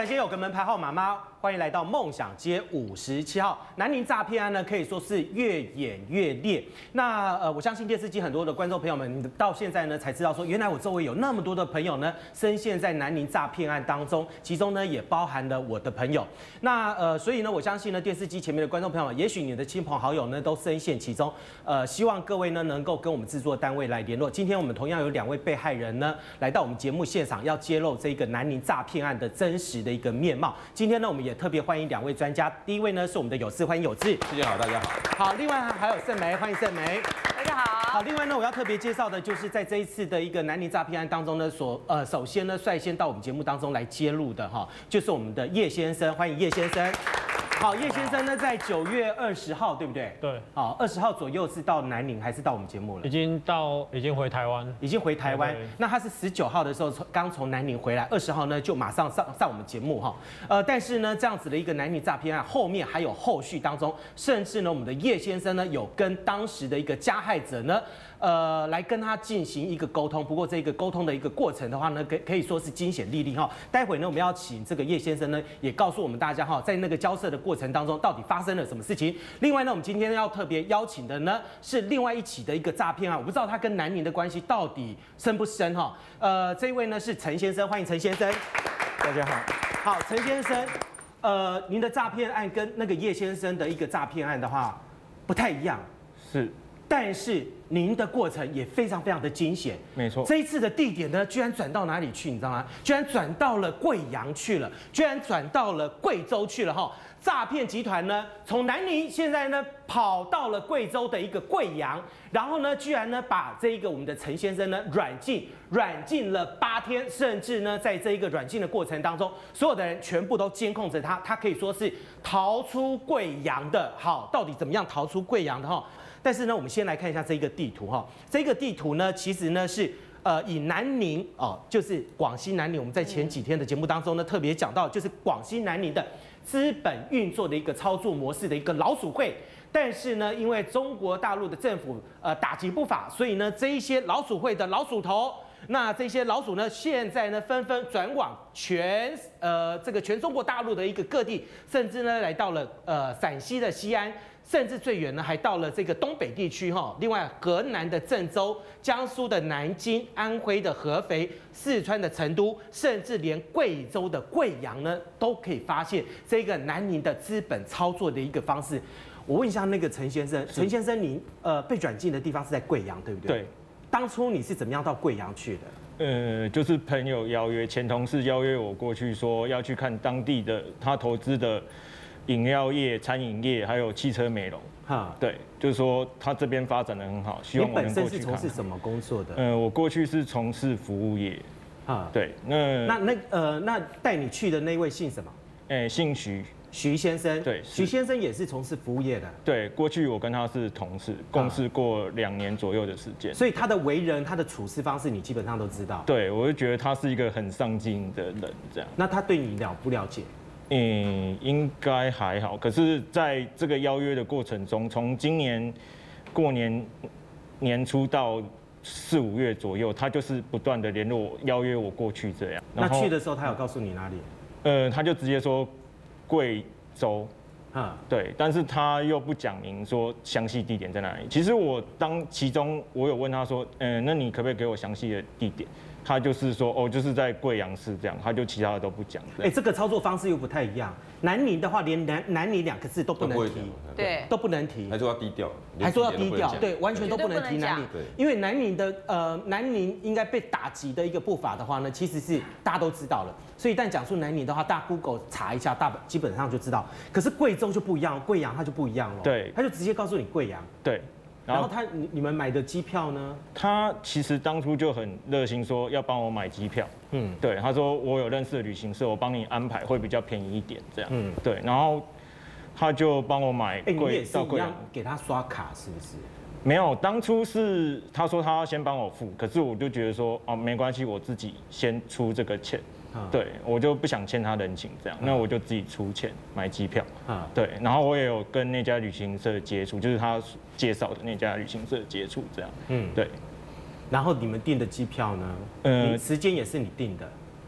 感谢有个门牌号码吗？欢迎来到梦想街57号。南宁诈骗案呢，可以说是越演越烈。那我相信电视机很多的观众朋友们，到现在呢才知道说，原来我周围有那么多的朋友呢，深陷在南宁诈骗案当中，其中呢也包含了我的朋友。那所以呢，我相信呢，电视机前面的观众朋友们，也许你的亲朋好友呢都深陷其中。希望各位呢能够跟我们制作单位来联络。今天我们同样有2位被害人呢来到我们节目现场，要揭露这个南宁诈骗案的真实的一个面貌。今天呢，我们也特别欢迎2位专家。第一位呢是我们的有志，欢迎有志。 谢谢好，大家好。 好，另外还有盛梅，欢迎盛梅。 大家好。 好，另外呢，我要特别介绍的就是在这一次的一个南宁诈骗案当中呢，首先呢率先到我们节目当中来揭露的哈，就是我们的叶先生，欢迎叶先生。好，叶先生呢，在9月20号，对不对？ 对。 好，20号左右是到南宁还是到我们节目了？ 已经回台湾。 已经回台湾。那他是19号的时候刚从南宁回来，20号呢就马上上我们节目哈。但是呢，这样子的一个南宁诈骗案后面还有后续当中，甚至呢，我们的叶先生呢有跟当时的一个加害者呢。来跟他进行一个沟通，不过这个沟通的一个过程的话呢，可以说是惊险历历哈。待会呢，我们要请这个叶先生呢，也告诉我们大家哈，在那个交涉的过程当中，到底发生了什么事情。另外呢，我们今天要特别邀请的呢，是另外一起的一个诈骗案，我不知道他跟南宁的关系到底深不深哈。这一位呢是陈先生，欢迎陈先生。 大家好。 好，陈先生，您的诈骗案跟那个叶先生的一个诈骗案的话不太一样。 是。 但是您的过程也非常非常的惊险， 没错。 这一次的地点呢，居然转到哪里去？你知道吗？居然转到了贵阳去了，居然转到了贵州去了哈。诈骗集团呢，从南宁现在呢跑到了贵州的一个贵阳，然后呢，居然呢把这一个我们的陈先生呢软禁了8天，甚至呢在这一个软禁的过程当中，所有的人全部都监控着他，他可以说是逃出贵阳的。好，到底怎么样逃出贵阳的哈？但是呢，我们先来看一下这个地图哈。这个地图呢，其实呢是以南宁哦，就是广西南宁。我们在前几天的节目当中呢，特别讲到，就是广西南宁的资本运作的一个操作模式的一个老鼠会。但是呢，因为中国大陆的政府打击不法，所以呢，这一些老鼠会的老鼠头。那这些老鼠呢，现在呢纷纷转往全中国大陆的一个各地，甚至呢来到了陕西的西安，甚至最远呢还到了这个东北地区哈。另外，河南的郑州、江苏的南京、安徽的合肥、四川的成都，甚至连贵州的贵阳呢，都可以发现这个南宁的资本操作的一个方式。我问一下那个陈先生，陈先生，您被转进的地方是在贵阳，对不对？ 对。 当初你是怎么样到贵阳去的？ 就是朋友邀约，前同事邀约我过去，说要去看当地的他投资的饮料业、餐饮业，还有汽车美容。对，就是说他这边发展得很好，希望我能过去看。 你本身是从事什么工作的？ 我过去是从事服务业。对， 那带你去的那位姓什么？ 姓徐。 徐先生， 对， 徐先生也是从事服务业的。 对，过去我跟他是同事，共事过2年左右的时间。 所以他的为人、他的处事方式，你基本上都知道。 对，我就觉得他是一个很上进的人，这样。 那他对你了不了解？ 应该还好。可是在这个邀约的过程中，从今年过年年初到4、5月左右，他就是不断的联络我，邀约我过去这样。 那去的时候，他有告诉你哪里？ 他就直接说。贵州，对，但是他又不讲明说详细地点在哪里。其实其中我有问他说，那你可不可以给我详细的地点？他就是说，哦，就是在贵阳市这样，他就其他的都不讲。 这个操作方式又不太一样。南宁的话，连南宁2个字都不能提， 对， 都不能提， 还说要低调， 还说要低调，对，完全都不能提南宁。因为南宁应该被打击的一个步伐的话呢，其实是大家都知道了。所以一旦讲述南宁的话，大家 Google 查一下，基本上就知道。可是贵州就不一样，贵阳它就不一样了。 对， 他就直接告诉你贵阳。 对。 然后你们买的机票呢？ 他其实当初就很热心，说要帮我买机票。对，他说我有认识的旅行社，我帮你安排会比较便宜一点，这样。对，然后他就帮我买你也是一样给他刷卡是不是？ 没有，当初是他说他要先帮我付，可是我就觉得说哦没关系，我自己先出这个钱。对，我就不想欠他人情，这样，那我就自己出钱买机票。对，然后我也有跟那家旅行社接触，就是他介绍的那家旅行社接触，这样。对。 然后你们订的机票呢？时间也是你订的。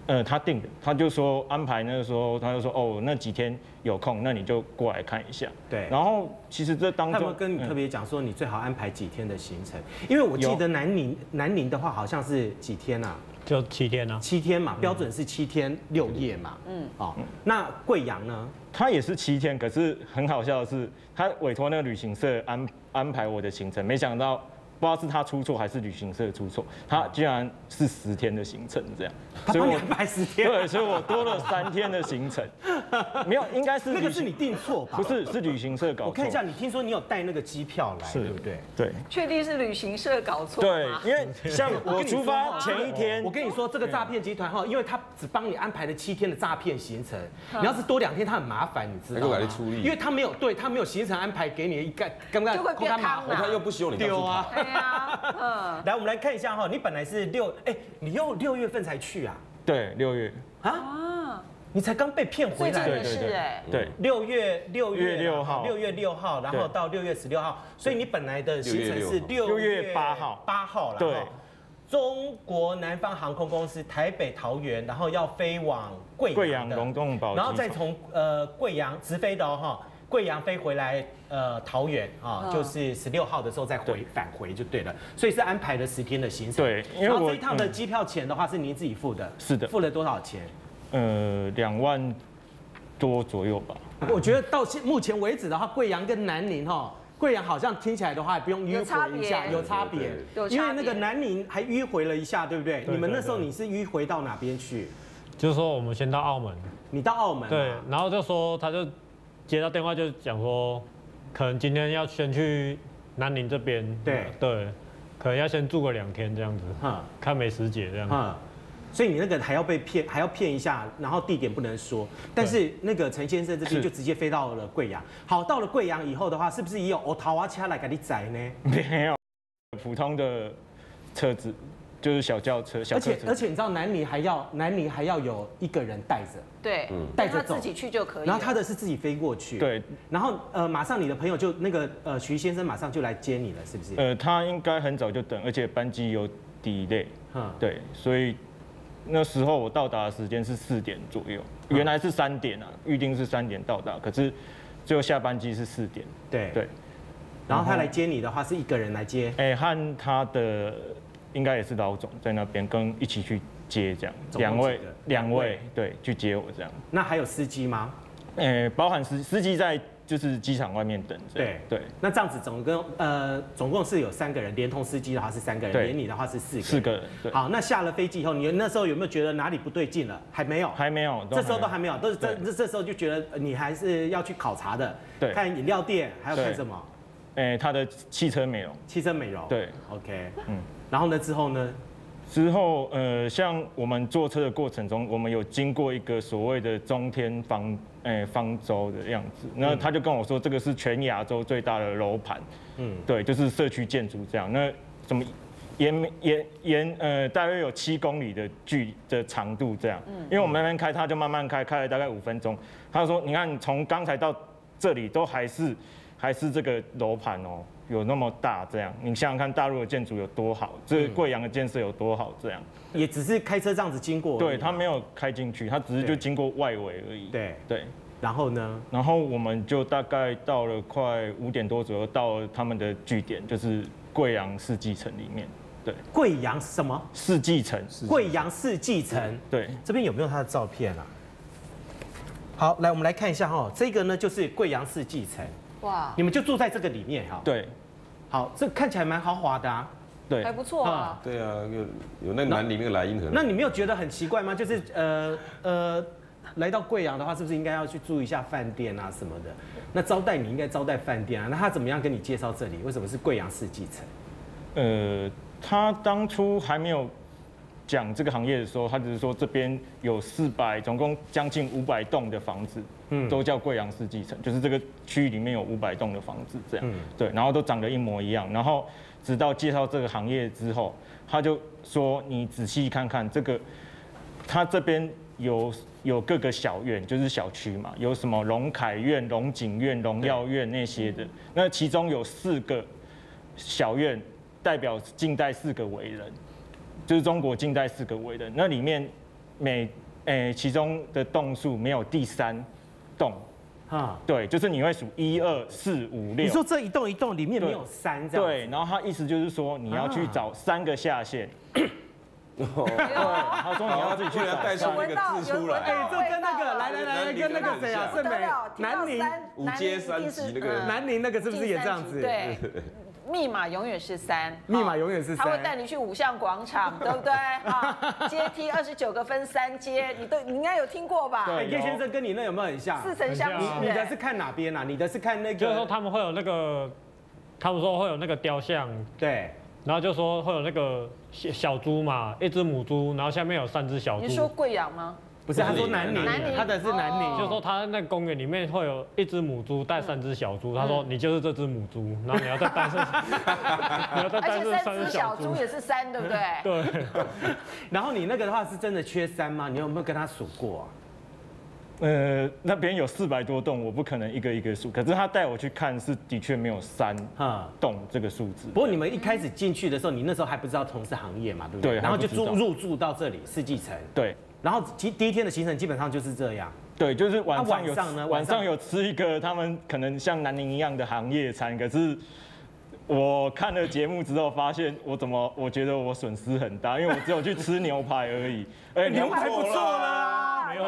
他定的，他就说安排那个时候，他就说哦，那几天有空，那你就过来看一下。 对。 然后其实这当中， 他们跟你特别讲说，你最好安排几天的行程，因为我记得南宁的话好像是几天啊？ 就7天啊。 7天嘛，标准是7天6夜嘛。哦，那贵阳呢？ 他也是7天，可是很好笑的是，他委托那个旅行社安排我的行程，没想到。不知道是他出错还是旅行社出错，他居然是10天的行程这样， 所以我安排10天， 对，所以我多了3天的行程，没有，应该是那个是你订错吧？ 不是，是旅行社搞错。 我看一下，你听说你有带那个机票来，对不对？ 对， 确定是旅行社搞错？ 对，因为像我出发前一天， 我跟你说，这个诈骗集团哈，因为他只帮你安排了7天的诈骗行程，你要是多2天，他很麻烦，你知道吗？因为他没有行程安排给你一个，刚刚就会变汤了， 他又不希望你丢啊。 对啊， 来，我们来看一下哈，你本来是你又6月份才去啊？ 对，6月啊，你才刚被骗回来， 对 ，6月 6号 ，6月6号，然后到6月16号，所以你本来的行程是6月8号了，对。中国南方航空公司台北桃园，然后要飞往贵阳龙洞堡， 然后再从贵阳直飞的哈。贵阳飞回来，桃园啊，就是16号的时候再返回就对了，所以是安排了10天的行程。 对， 然后这一趟的机票钱的话是您自己付的。 是的。 付了多少钱 ？2万多左右吧。 我觉得到目前为止的话，贵阳跟南宁哈，贵阳好像听起来的话不用迂回一下，有差别，因为那个南宁还迂回了一下，对不对？你们那时候你是迂回到哪边去？ 就是说我们先到澳门。 你到澳门？ 对，然后就说他就。接到电话就讲说，可能今天要先去南宁这边，对，可能要先住个2天这样子，看美食节这样子。 所以你那个还要被骗，还要骗一下，然后地点不能说。但是那个陈先生这边就直接飞到了贵阳。好，到了贵阳以后的话，是不是也有欧桃啊车来给你载呢？ 没有，普通的车子。就是小轿车， 而且你知道南宁还要有一个人带着， 对， 带着走， 自己去就可以。 然后他的是自己飞过去， 对。 然后马上你的朋友就那个徐先生马上就来接你了，是不是？ 他应该很早就等，而且班机有 delay，对，所以那时候我到达的时间是4点左右，原来是3点啊，预定是3点到达，可是最后下班机是4点， 对。然后他来接你的话是一个人来接， 和他的。应该也是老总在那边跟一起去接这样，两位对去接我这样。 那还有司机吗？ 包含司机在就是机场外面等着。对。 那这样子总共是有3个人，连同司机的话是3个人，连你的话是4个人。 对。 好，那下了飞机以后，你那时候有没有觉得哪里不对劲了？还没有。这时候都还没有，都是这时候就觉得你还是要去考察的。对。看饮料店，还有看什么？ 他的汽车美容。对。 OK。然后呢？之后呢？ 像我们坐车的过程中，我们有经过一个所谓的中天方舟的样子。那他就跟我说，这个是全亚洲最大的楼盘。对，就是社区建筑这样。那什么大约有7公里的长度这样。因为我们那边开，他就慢慢开了大概5分钟。他说，你看从刚才到这里都还是这个楼盘哦。有那么大这样，你想想看大陆的建筑有多好，这贵阳的建设有多好这样， 也只是开车这样子经过， 对他没有开进去，他只是就经过外围而已。对。 然后呢？ 然后我们就大概到了快5点多左右，到了他们的据点，就是贵阳世纪城里面。对。 贵阳什么？ 世纪城。 贵阳世纪城。 对。 这边有没有他的照片啊？好，来我们来看一下哈，这个呢就是贵阳世纪城。哇！你们就住在这个里面哈？ 对。 好，这看起来蛮豪华的啊。 对， 还不错啊。 对啊，有那南宁那个莱茵河。 那你没有觉得很奇怪吗？就是来到贵阳的话，是不是应该要去住一下饭店啊什么的？那招待你应该招待饭店啊。那他怎么样跟你介绍这里？为什么是贵阳世纪城？ 他当初还没有讲这个行业的时候，他只是说这边有总共将近500栋的房子，都叫贵阳世纪城，就是这个区域里面有500栋的房子这样，对，然后都长得一模一样。然后直到介绍这个行业之后，他就说你仔细看看这个，他这边有各个小院，就是小区嘛，有什么龙凯院、龙景院、荣耀院那些的，那其中有4个小院代表近代4个伟人。就是中国近代4个伟人，那里面其中的栋数没有第3栋。对，就是你会数1、2、4、5、6。 你说这一栋一栋里面没有3这样？ 对，然后他意思就是说你要去找3个下线。对，他说你要自己去找带出那个字出来。 哎，这跟那个来跟那个谁啊，盛美南宁 5阶3级那个南宁那个是不是也这样子？ 对。密码永远是3， 密码永远是3。 他会带你去5象广场，对不对？阶梯29个分3阶，你应该有听过吧？ 对，叶先生跟你那有没有很像 ？4层相遇。 你的是看哪边啊？你的是看那个？ 就是说他们会有那个，他们说会有那个雕像， 对。 然后就说会有那个小猪嘛，1只母猪，然后下面有3只小猪。 你说贵阳吗？ 不是，他说南宁，他的是南宁， 就是说他那公园里面会有1只母猪带3只小猪，他说你就是这只母猪，然后你要再带上，你要再带上3只小猪也是3，对不对？ 对。 然后你那个的话是真的缺3吗？你有没有跟他数过啊？ 那边有400多栋，我不可能一个一个数。可是他带我去看，是的确没有3栋这个数字。 不过你们一开始进去的时候，你那时候还不知道从事行业嘛，对不对？ 对。 然后就入住到这里世纪城。 对。 然后第一天的行程基本上就是这样。 对，就是晚上有吃一个他们可能像南宁一样的行业餐，可是我看了节目之后发现，我觉得我损失很大，因为我只有去吃牛排而已。 牛排不错啦， 没有，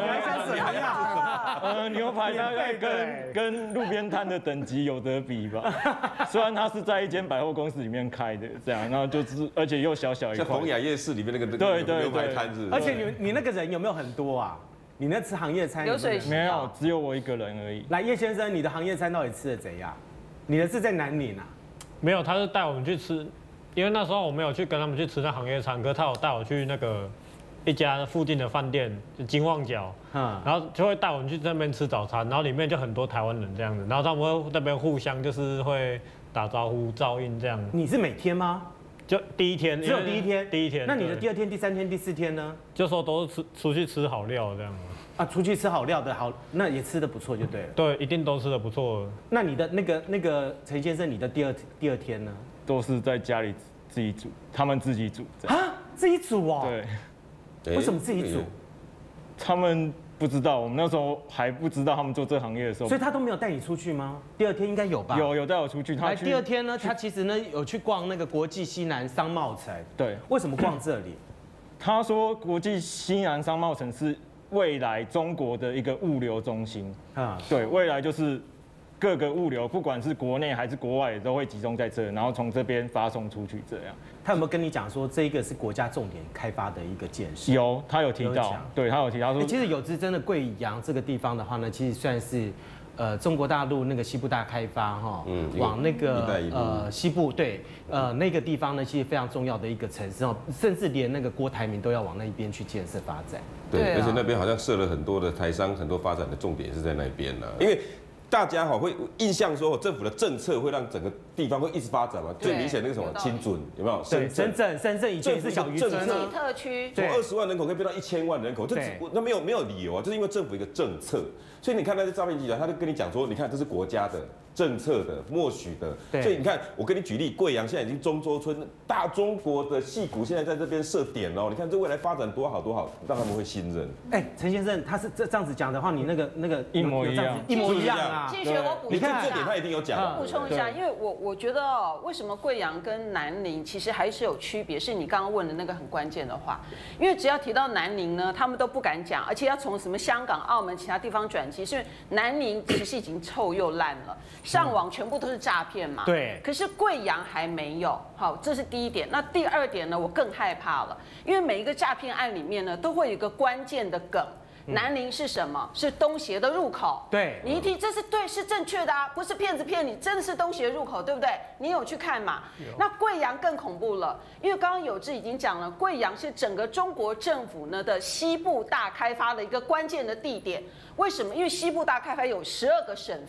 牛排大概跟路边摊的等级有得比吧。虽然它是在一间百货公司里面开的，这样，然后就是而且又小小一块， 像逢甲夜市里面那个牛排摊子。 而且你那个人有没有很多啊？你那吃行业餐流水席没有，只有我一个人而已。 来，叶先生，你的行业餐到底吃的怎样？你的是在南宁啊？ 没有，他是带我们去吃，因为那时候我没有去跟他们去吃那行业餐，可是他有带我去那个一家附近的饭店，就金旺角，然后就会带我们去那边吃早餐，然后里面就很多台湾人这样子，然后他们会那边互相就是会打招呼、照应这样。 你是每天吗？ 就第一天， 只有第一天。 第一天。 那你的第2天、第3天、第4天呢？ 就说都是出去吃好料这样。 啊，出去吃好料的好，那也吃得不错就对了。 对，一定都吃得不错。 那你的那个陈先生，你的第二天呢？ 都是在家里自己煮，他们自己煮。 啊，自己煮哦？ 对。 为什么自己煮？ 他们不知道，我们那时候还不知道他们做这行业的时候。 所以他都没有带你出去吗？第2天应该有吧？ 有带我出去。 来，第2天呢，他其实呢有去逛那个国际西南商贸城。 对。 为什么逛这里？ 他说国际西南商贸城是未来中国的一个物流中心啊，对，未来就是各个物流，不管是国内还是国外，都会集中在这，然后从这边发送出去这样。 他有没有跟你讲说这一个是国家重点开发的一个建设？ 有，他有提到，对他有提到说， 其实有志真的贵阳这个地方的话呢，其实算是中国大陆那个西部大开发哈，往那个西部对那个地方呢，其实非常重要的一个城市哦，甚至连那个郭台铭都要往那一边去建设发展。 对，而且那边好像设了很多的台商，很多发展的重点是在那边呢。因为大家会印象说，政府的政策会让整个地方会一直发展嘛。最明显那个什么清准有没有？ 深圳以前是小渔村特区， 从20万人口可以变到1000万人口，那没有理由啊，就是因为政府一个政策。所以你看那些诈骗集团，他就跟你讲说，你看这是国家的政策的默许的，所以你看我跟你举例，贵阳现在已经中州村大中国的矽谷现在在这边设点哦，你看这未来发展多好，让他们会信任。 陈先生他是这样子讲的话，你那个一模一样啊。 继续我补充一下， 你看这点他一定有讲。 我补充一下，因为我觉得为什么贵阳跟南宁其实还是有区别，是你刚刚问的那个很关键的话，因为只要提到南宁呢，他们都不敢讲，而且要从什么香港、澳门其他地方转机，是因为南宁其实已经臭又烂了，上网全部都是诈骗嘛。 对。 可是贵阳还没有，好，这是第一点。那第2点呢，我更害怕了，因为每一个诈骗案里面呢，都会有一个关键的梗。南宁是什么？是东协的入口。 对， 你一听这是对，是正确的啊，不是骗子骗你，真的是东协入口，对不对？你有去看嘛？那贵阳更恐怖了，因为刚刚有志已经讲了，贵阳是整个中国政府呢的西部大开发的一个关键的地点。为什么？因为西部大开发有12个省份。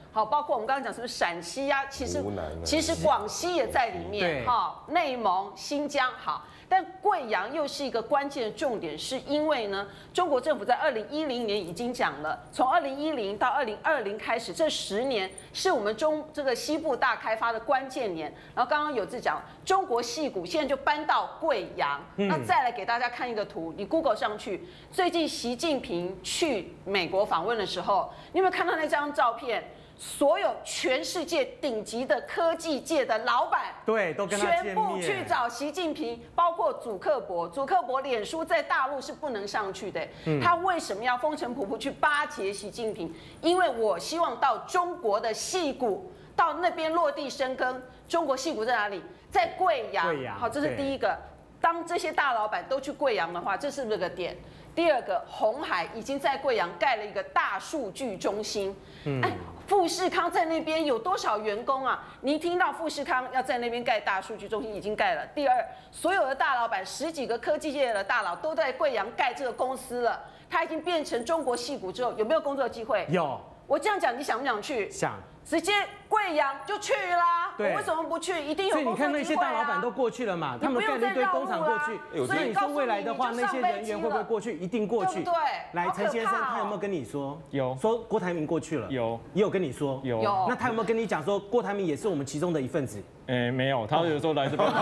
好，包括我们刚刚讲什么陕西啊，其实广西也在里面，哈，内蒙、新疆，好。但贵阳又是一个关键的重点，是因为呢，中国政府在2010年已经讲了，从2010到2020开始，这10年是我们这个西部大开发的关键年。然后刚刚有志讲，中国矽谷现在就搬到贵阳，那再来给大家看一个图，你 Google 上去，最近习近平去美国访问的时候，你有没有看到那张照片？所有全世界顶级的科技界的老板， 对，都跟他见面， 全部去找习近平，包括祖克伯。祖克伯脸书在大陆是不能上去的，他为什么要风尘仆仆去巴结习近平？因为我希望到中国的矽谷，到那边落地生根。中国矽谷在哪里？在贵阳。好，这是第一个。当这些大老板都去贵阳的话，这是不是个点？第二个，鸿海已经在贵阳盖了一个大数据中心。富士康在那边有多少员工啊？你一听到富士康要在那边盖大数据中心，已经盖了。第二，所有的大老板10几个科技界的大佬都在贵阳盖这个公司了。它已经变成中国矽谷之后，有没有工作机会？ 有。 我这样讲，你想不想去？ 想。 直接贵阳就去啦，我为什么不去？一定有工作机会啊！所以你看那些大老板都过去了嘛，他们盖了一堆工厂过去。所以你说未来的话，那些人员会不会过去？一定过去。 对。 来，陈先生，他有没有跟你说？ 有。 说郭台铭过去了。 有。 也有跟你说。 有。 那他有没有跟你讲说郭台铭也是我们其中的一份子？ 没有，他有时候来这边。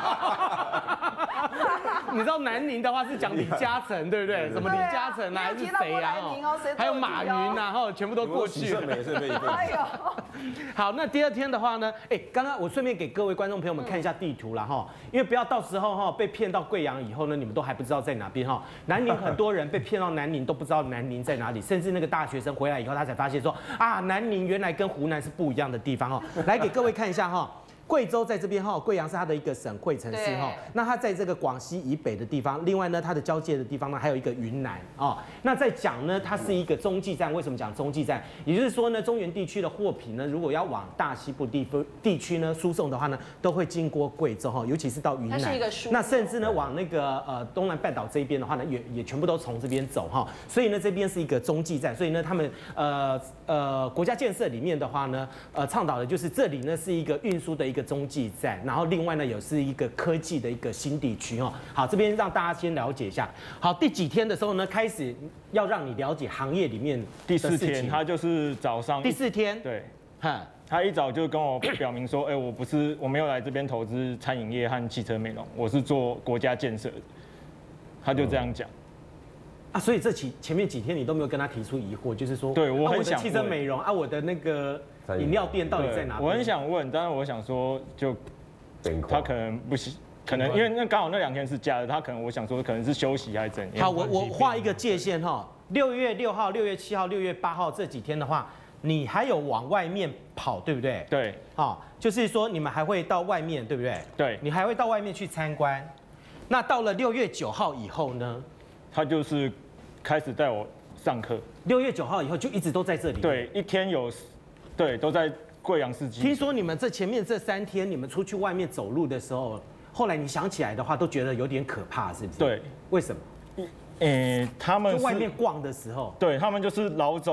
你知道南宁的话是讲李嘉诚，对不对？什么李嘉诚啊，还是谁啊？还有马云啊，全部都过去了。 也是被一份子。 好，那第二天的话呢？刚刚我顺便给各位观众朋友们看一下地图啦哈，因为不要到时候哈被骗到贵阳以后呢，你们都还不知道在哪边哈。南宁很多人被骗到南宁都不知道南宁在哪里，甚至那个大学生回来以后，他才发现说啊，南宁原来跟湖南是不一样的地方哦。来给各位看一下哈。贵州在这边哈，贵阳是它的一个省会城市哈。那它在这个广西以北的地方，另外呢，它的交界的地方呢，还有一个云南哦。那在讲呢，它是一个中继站。为什么讲中继站？也就是说呢，中原地区的货品呢，如果要往大西部地区呢输送的话呢，都会经过贵州哈，尤其是到云南。那甚至呢，往那个东南半岛这一边的话呢，也全部都从这边走哈。所以呢，这边是一个中继站。所以呢，他们国家建设里面的话呢，倡导的就是这里呢是一个运输的一个中继站，然后另外呢也是一个科技的一个新地区哦。好，这边让大家先了解一下。好，第几天的时候呢，开始要让你了解行业里面第4天，他就是早上第4天， 对，他一早就跟我表明说，我没有来这边投资餐饮业和汽车美容，我是做国家建设的，他就这样讲。 所以前面几天你都没有跟他提出疑惑，就是说， 对我很想汽车美容我的那个饮料店到底在哪边？ 我很想问，但是我想说，他可能不行，可能因为那刚好那2天是假的，他可能我想说可能是休息还是怎样。 好，我画一个界限哈，6月6号、6月7号、6月8号这几天的话，你还有往外面跑，对不对？ 对。 就是说你们还会到外面，对不对？ 对。 你还会到外面去参观。那到了6月9号以后呢？ 他就是开始带我上课。 6月9号以后就一直都在这里。 对，一天都在贵阳市集。 听说你们前面这3天，你们出去外面走路的时候，后来你想起来的话，都觉得有点可怕，是不是？ 对。 为什么？ 他们就外面逛的时候， 对他们就是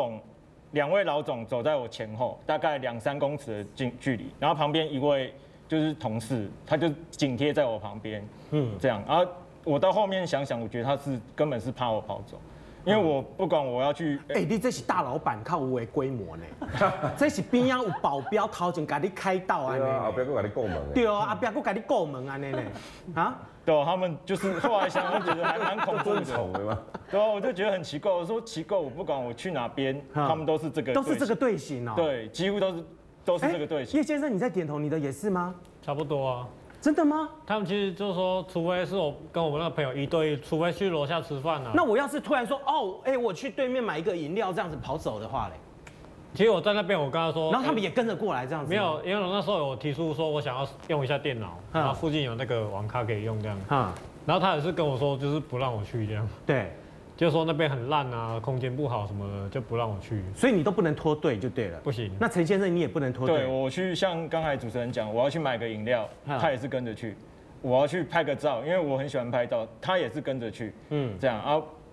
2位老总走在我前后，大概2-3公尺的距离，然后旁边一位就是同事，他就紧贴在我旁边，这样，然后我到后面想，我觉得他根本是怕我跑走。因为我不管我要去， 你这是大老板，靠有的规模呢，这是边上有保镖头前给你开道啊， 对啊，后边还给你过门， 对啊，后边还给你过门啊，呢， 对，他们就是后来想，我觉得还蛮恐怖的，对啊，我就觉得很奇怪，我说奇怪，我不管我去哪边，他们都是这个队形哦， 对，几乎都是这个队形。 叶先生，你在点头，你的也是吗？ 差不多啊。 真的吗？ 他们其实就是说，除非是我跟我们那个朋友1对1，除非去楼下吃饭啊。 那我要是突然说，我去对面买一个饮料，这样子跑走的话嘞？ 其实我在那边，我跟他说， 然后他们也跟着过来这样子。 没有，因为我那时候有提出说我想要用一下电脑，然后附近有那个网咖可以用这样。然后他也是跟我说，就是不让我去这样。 对。 就说那边很烂啊，空间不好什么的，就不让我去。 所以你都不能脱队就对了。 不行。 那陈先生你也不能脱队。 对，我去像刚才主持人讲，我要去买个饮料，他也是跟着去。我要去拍个照，因为我很喜欢拍照，他也是跟着去。这样啊，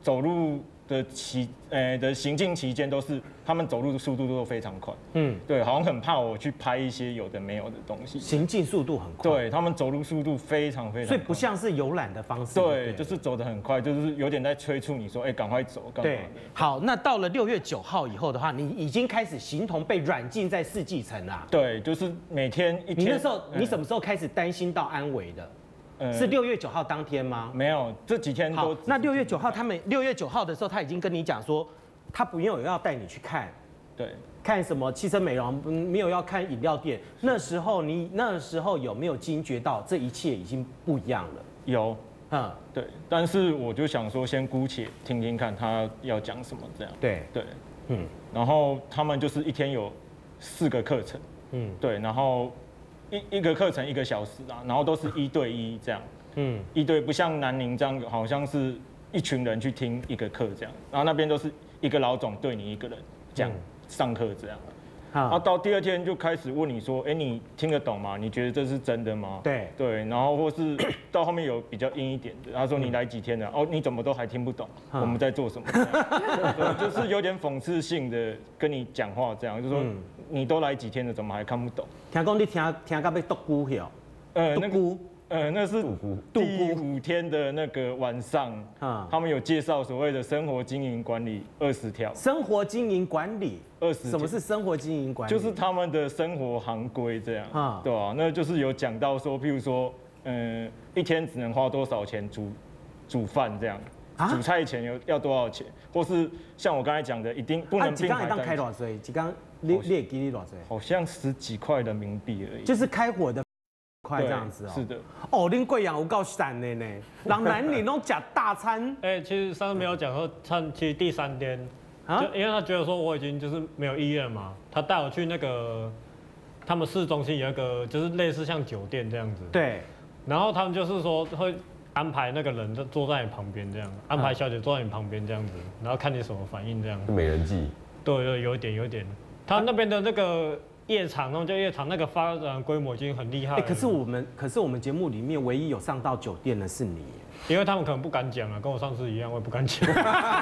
走路的行进期间都是他们走路的速度都非常快，对，好像很怕我去拍一些有的没有的东西。 行进速度很快， 对他们走路速度非常快， 所以不像是游览的方式。 对，就是走得很快，就是有点在催促你说，赶快走，干嘛的？ 对，好，那到了6月9号以后的话，你已经开始形同被软禁在4季城啦。 对，就是每天一天。 你那时候你什么时候开始担心到安危的？是6月9号当天吗？ 没有，这几天都。 那6月9号，他们6月9号的时候，他已经跟你讲说，他不用要带你去看， 对， 看什么汽车美容，没有要看饮料店。那时候有没有惊觉到这一切已经不一样了？ 有，对。但是我就想说，先姑且听听看他要讲什么这样。 对， 然后他们就是一天有4个课程，对，然后。一个课程1个小时啊，然后都是1对1这样，1对不像南宁这样，好像是一群人去听一个课这样，然后那边都是一个老总对你1个人讲上课这样，然后到第2天就开始问你说，你听得懂吗？你觉得这是真的吗？对，然后或是到后面有比较硬一点的，他说你来几天了？哦，你怎么都还听不懂我们在做什么？就是有点讽刺性的跟你讲话这样，就说你都来几天了，怎么还看不懂？ 听讲你听到被独孤去哦， 那是第5天的那个晚上，他们有介绍所谓的生活经营管理20条。 生活经营管理 20， 什么是生活经营管理？ 就是他们的生活行规这样，对吧？那就是有讲到说，譬如说，一天只能花多少钱煮饭这样，煮菜钱要多少钱，或是像我刚才讲的，一定不能并排。 一缸开多少岁？一缸你也给你多少岁？ 好像10几块人民币而已。 就是开火的。快这样子哦， 是的。 哦，恁贵阳有够散的呢，人南宁都吃大餐。 其实上次没有讲说，其实第3天，就因为他觉得说我已经就是没有意愿嘛，他带我去那个他们市中心有一个就是类似像酒店这样子。 对。然后他们就是说会安排那个人坐在你旁边这样，安排小姐坐在你旁边这样子，然后看你什么反应这样。 美人计。 对，有一点。他那边的那个。夜场，那夜场那个发展规模已经很厉害了。 可是我们节目里面唯一有上到酒店的是你， 因为他们可能不敢讲啊，跟我上次一样，我也不敢讲。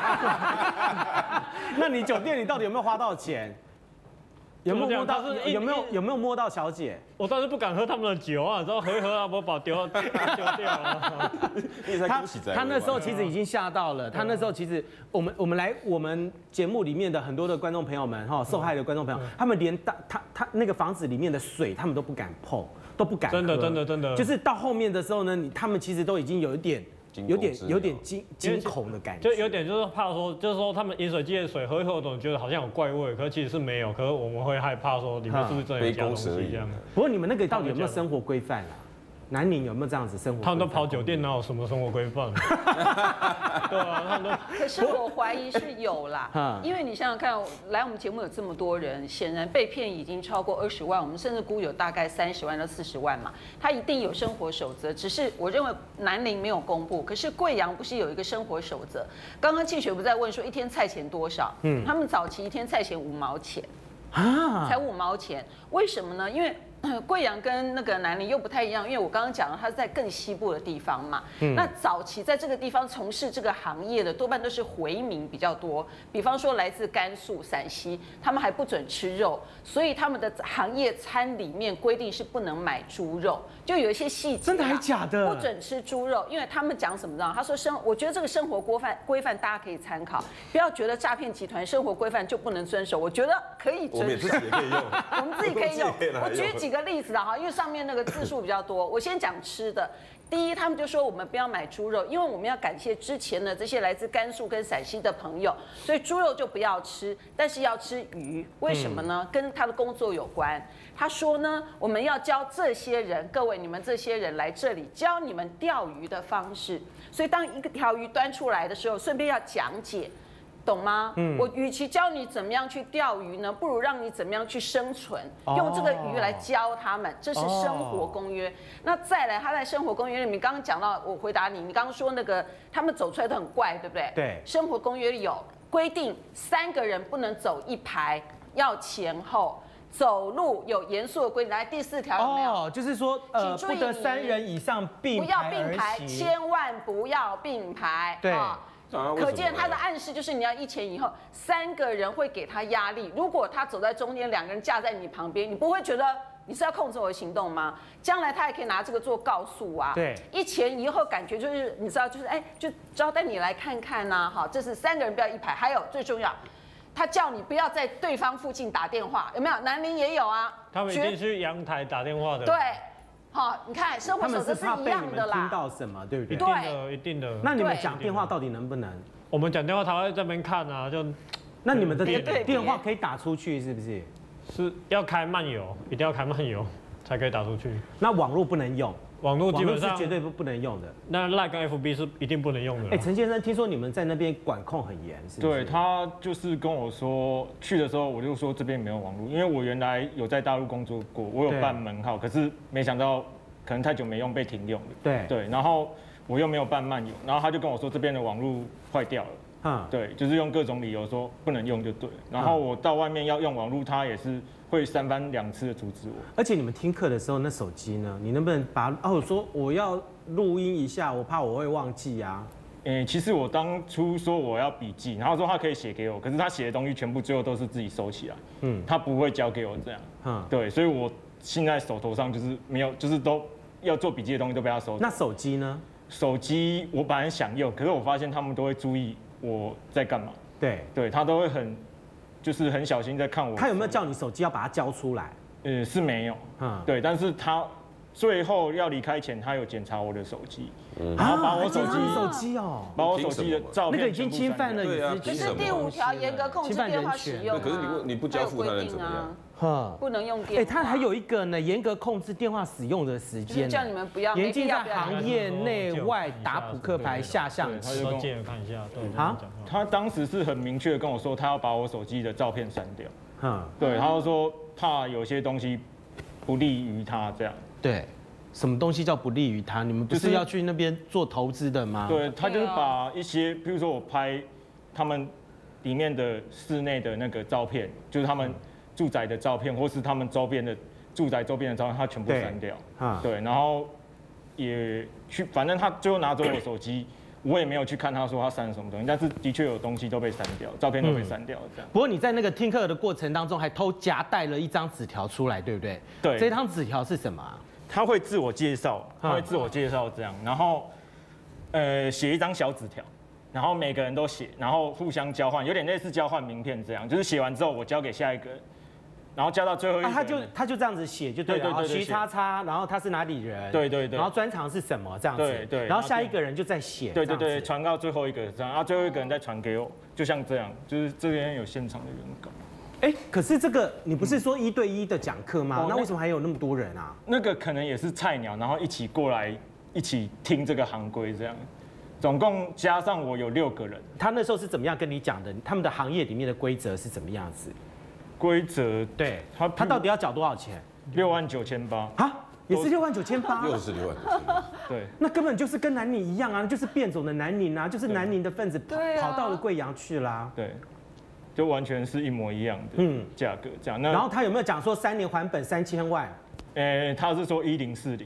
那你酒店里到底有没有花到钱？有没有摸到？有没有摸到小姐？ 我当时不敢喝他们的酒啊，然后喝一喝啊，我把丢掉了。 他那时候其实已经吓到了。他那时候其实我们节目里面的很多的观众朋友们受害的观众朋友，他们连他那个房子里面的水他们都不敢碰，都不敢喝。 真的。 就是到后面的时候呢，他们其实都已经有点惊恐的感觉， 就有点就是怕说，就是说他们饮水机的水喝一喝，总觉得好像有怪味，可是其实是没有，可是我们会害怕说里面是不是真的有加东西这样。 不过你们那个到底有没有生活规范啊？南宁有没有这样子生活？ 他们都跑酒店，哪有什么生活规范？对啊，他们都。 可是我怀疑是有啦，因为你想想看，来我们节目有这么多人，显然被骗已经超过20万，我们甚至估有大概30万到40万嘛，他一定有生活守则，只是我认为南宁没有公布，可是贵阳不是有一个生活守则？刚刚庆雪不在问说一天菜钱多少？他们早期一天菜钱5毛钱。才5毛钱，为什么呢？因为贵阳跟那个南宁又不太一样，因为我刚刚讲了，它是在更西部的地方嘛。那早期在这个地方从事这个行业的，多半都是回民比较多，比方说来自甘肃、陕西，他们还不准吃肉，所以他们的行业餐里面规定是不能买猪肉，就有一些细节。 真的还假的？ 不准吃猪肉，因为他们讲什么呢？他说我觉得这个生活规范大家可以参考，不要觉得诈骗集团生活规范就不能遵守，我觉得可以遵守。 我们自己也可以用， 我们自己可以用。我举几个例子啦哈，因为上面那个字数比较多，我先讲吃的。第一，他们就说我们不要买猪肉，因为我们要感谢之前的这些来自甘肃跟陕西的朋友，所以猪肉就不要吃，但是要吃鱼。为什么呢？跟他的工作有关。他说呢，我们要教这些人，各位你们这些人来这里教你们钓鱼的方式，所以当一条鱼端出来的时候，顺便要讲解。懂吗？我与其教你怎么样去钓鱼呢，不如让你怎么样去生存，用这个鱼来教他们，这是生活公约。那再来，他在生活公约里面，刚刚讲到，我回答你，你刚刚说那个他们走出来都很怪，对不对？ 对。 生活公约里有规定，3个人不能走一排，要前后。走路有严肃的规定，来第4条有没有？ 就是说，不得3人以上并排而行， 不要并排，千万不要并排。 对。 可见他的暗示就是你要1前1后，3个人会给他压力。如果他走在中间，2个人架在你旁边，你不会觉得你是要控制我的行动吗？将来他也可以拿这个做告诉啊。 对 ，1前1后感觉就是你知道，就是就招待你来看看呐，哈，这是3个人不要一排。还有最重要，他叫你不要在对方附近打电话，有没有？南宁也有啊， 他们一定去阳台打电话的。 对。好，你看生活守则是一样的啦。 听到什么，对不对？ 对， 一定的。 那你们讲电话到底能不能？ 我们讲电话，他会在这边看啊，就。 那你们的电话可以打出去，是不是？ 是要开漫游，一定要开漫游才可以打出去。 那网络不能用， 网络基本上是绝对不能用的。 那 Line 跟 FB 是一定不能用的。 陈先生，听说你们在那边管控很严，是不是？ 对，他就是跟我说，去的时候我就说这边没有网络，因为我原来有在大陆工作过，我有办门号，可是没想到可能太久没用被停用了。对，然后我又没有办漫游，然后他就跟我说这边的网络坏掉了。对，就是用各种理由说不能用就对。然后我到外面要用网络，他也是会3番2次的阻止我。 而且你们听课的时候，那手机呢？你能不能把说我要录音一下，我怕我会忘记啊。 其实我当初说我要笔记，然后说他可以写给我，可是他写的东西全部最后都是自己收起来，他不会交给我这样。对，所以我现在手头上就是没有，就是都要做笔记的东西都被他收走。 那手机呢？ 手机我本来想用，可是我发现他们都会注意我在干嘛。对，他都会就是很小心在看我。 他有没有叫你手机要把它交出来？ 是没有。对，但是他最后要离开前，他有检查我的手机，然后把我手机把我手机的照片那个已经侵犯了你这是第5条严格控制电话使用。 可是你不交付他能怎么样？ 不能用电话。 他还有一个呢，严格控制电话使用的时间， 叫你们不要严禁在行业内外打扑克牌、下象棋。 他就借看一下，对。 他当时是很明确的跟我说，他要把我手机的照片删掉。对，他就说怕有些东西不利于他这样。 对，什么东西叫不利于他？你们不是要去那边做投资的吗？ 对，他就是把一些，比如说我拍他们里面的室内的那个照片，就是他们住宅的照片，或是他们周边的住宅周边的照片，他全部删掉。对，然后也去，反正他最后拿走我手机。我也没有去看他说他删了什么东西，但是的确有东西都被删掉，照片都被删掉这样。 不过你在那个听课的过程当中，还偷夹带了一张纸条出来，对不对？ 对。 这张纸条是什么？ 他会自我介绍，这样，然后写一张小纸条，然后每个人都写，然后互相交换，有点类似交换名片这样，就是写完之后我交给下一个人。然后交到最后一个， 他就这样子写就对了，徐叉叉，然后他是哪里人， 对， 然后专长是什么这样子， 对， 然后下一个人就再写， 对，传到最后一个这样，然后最后一个人再传给我，就像这样，就是这边有现场的人稿。 可是这个你不是说1对1的讲课吗？那为什么还有那么多人啊？ 那个可能也是菜鸟，然后一起过来一起听这个行规这样，总共加上我有6个人。 他那时候是怎么样跟你讲的？他们的行业里面的规则是怎么样子？ 规则对，他到底要缴多少钱 ？69800 啊，也是69800， 又是69800。 对， 那根本就是跟南宁一样啊，就是变种的南宁啊，就是南宁的分子跑到了贵阳去啦。 对，就完全是一模一样的价格这样。 然后他有没有讲说3年还本3000万？ 他是说1040，1040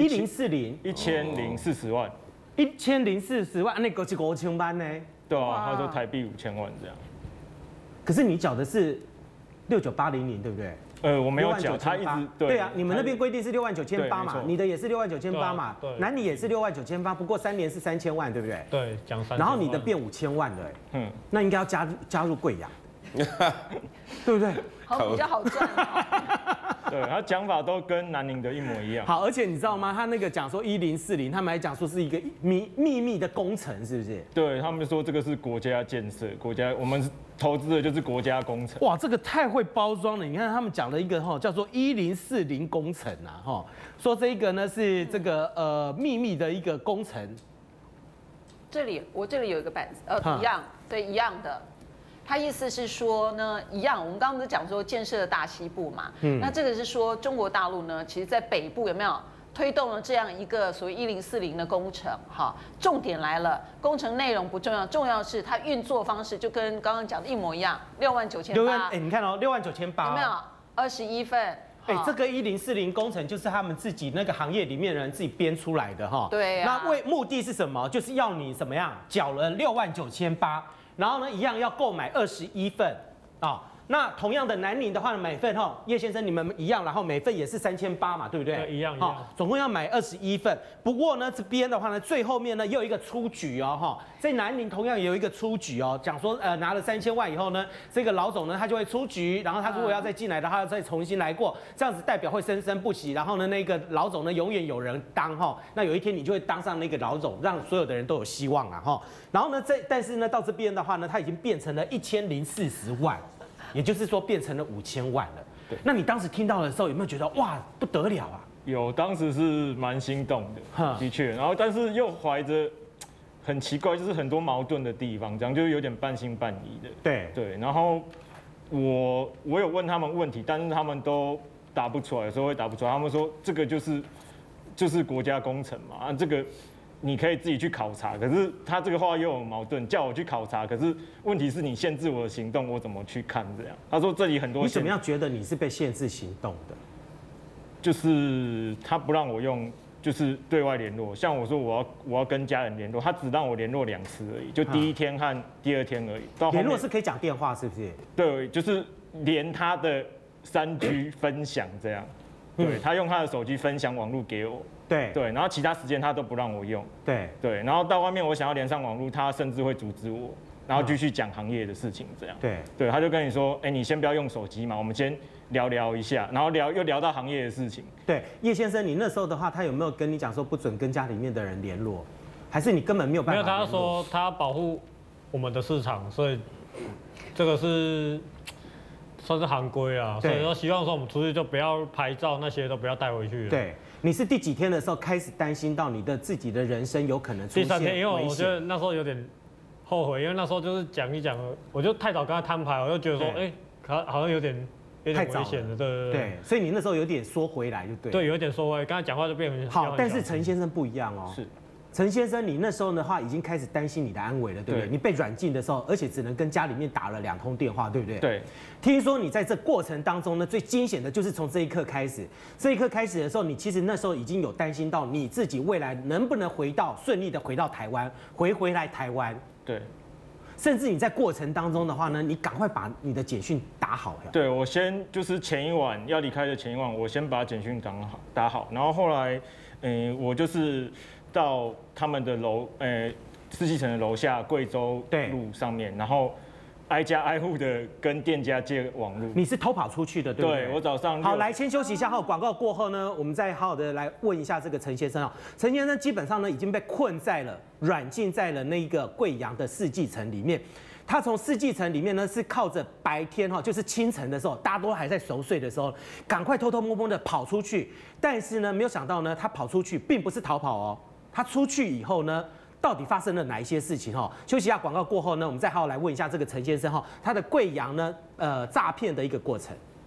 1040万 ，1040万，那个是5000万呢？ 对啊，他说台币5000万这样。 可是你缴的是6980，对不对？ 我没有缴，他一直对啊，你们那边规定是69800嘛，你的也是69800嘛，南里也是69800，不过3年是3000万，对不对？ 对，讲3000万。 然后你的变5000万的，那应该要加入贵阳，对不对？ 比较好赚。 对，他讲法都跟南宁的一模一样。 好，而且你知道吗？他那个讲说1040，他们还讲说是一个秘密的工程，是不是？ 对他们说这个是国家建设，我们投资的就是国家工程。 哇，这个太会包装了！你看他们讲了一个叫做1040工程啊，说这一个呢是这个秘密的一个工程。 我这里有一个板子，一样，对，一样的。他意思是说呢，一样，我们刚刚不是讲说建设大西部嘛，那这个是说中国大陆呢，其实在北部有没有推动了这样一个所谓1040的工程？哈，重点来了，工程内容不重要，重要是它运作方式就跟刚刚讲的一模一样，69800。 你看哦，69800有没有？21份这个1040工程就是他们自己那个行业里面的人自己编出来的哈。 对呀。 那目的是什么？就是要你怎么样缴了69800，然后呢一样要购买21份啊。那同样的南宁的话，每份叶先生你们一样，然后每份也是3800嘛，对不对？ 对，一样。 总共要买21份。不过呢，这边的话呢，最后面呢又有一个出局哦，在南宁同样也有一个出局哦，讲说拿了3000万以后呢，这个老总呢他就会出局，然后他如果要再进来的话，再重新来过，这样子代表会生生不息，然后呢那个老总呢永远有人当那有一天你就会当上那个老总，让所有的人都有希望了然后呢但是呢到这边的话呢，它已经变成了1040万。也就是说变成了5000万了。对，那你当时听到的时候有没有觉得哇不得了啊？ 有，当时是蛮心动的，的确。然后但是又怀着很奇怪，就是很多矛盾的地方，这样就是有点半信半疑的。对。然后我有问他们问题，但是他们都答不出来，有时候会答不出来。他们说这个就是国家工程嘛，这个。你可以自己去考察，可是他这个话又有矛盾，叫我去考察，可是问题是你限制我的行动，我怎么去看这样？他说这里很多。 你怎么样觉得你是被限制行动的？ 就是他不让我用，就是对外联络。像我说我要跟家人联络，他只让我联络2次而已，就第1天和第2天而已。到联络是可以讲电话是不是？ 对，就是连他的3G 分享这样。对，他用他的手机分享网络给我。对，然后其他时间他都不让我用。对，然后到外面我想要连上网络，他甚至会阻止我，然后继续讲行业的事情这样。对，他就跟你说，你先不要用手机嘛，我们先聊一下，然后又聊到行业的事情。 对，叶先生，你那时候的话，他有没有跟你讲说不准跟家里面的人联络，还是你根本没有办法？ 没有，他说他保护我们的市场，所以这个是。算是行规啊，所以说希望说我们出去就不要拍照，那些都不要带回去。 对，你是第几天的时候开始担心到你的自己的人生有可能出现危险？ 第3天，因为我觉得那时候有点后悔，因为那时候就是讲一讲，我就太早跟他摊牌，我就觉得说，好像有点危险了，对。 所以你那时候有点缩回来就对。 对，有点缩回来，跟他讲话就变成好，但是陈先生不一样哦。 是。 陈先生，你那时候的话已经开始担心你的安危了，对不对？你被软禁的时候，而且只能跟家里面打了2通电话，对不对？ 对。 听说你在这过程当中呢，最惊险的就是从这一刻开始。这一刻开始的时候，你其实那时候已经有担心到你自己未来能不能顺利的回到台湾，回来台湾。 对。 甚至你在过程当中的话呢，你赶快把你的简讯打好。 对，我先就是前一晚要离开的前一晚，我先把简讯打好，然后后来，我就是。到他们的世纪城的楼下贵州路上面，然后挨家挨户的跟店家借网路。 你是偷跑出去的，对不对？ 对，我早上好，来先休息一下，广告过后呢，我们再好好的来问一下这个陈先生陈先生基本上呢已经被困在了软禁在了那个贵阳的世纪城里面。他从世纪城里面呢，是靠着白天就是清晨的时候，大家都还在熟睡的时候，赶快偷偷摸摸的跑出去。但是呢，没有想到呢，他跑出去并不是逃跑哦。他出去以后呢，到底发生了哪一些事情？休息一下，广告过后呢，我们再好好来问一下这个陈先生他的贵阳呢诈骗的一个过程。